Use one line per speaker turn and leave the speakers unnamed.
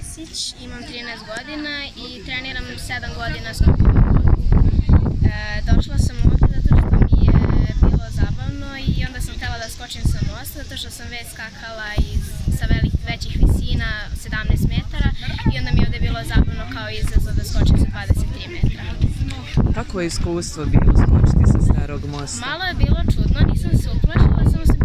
Vesić, imam 13 godina i treniram 7 godina skok na vodu. Došla sam ovdje zato što mi je bilo zabavno i onda sam htjela da skočim sa mosta zato što sam već skakala sa većih visina, 17 metara, i onda mi je ovdje bilo zabavno kao izazov da skočim sa 23 metra.
Kako je iskustvo bilo skočiti sa starog mosta?
Malo je bilo čudno, nisam se uplašila, samo sam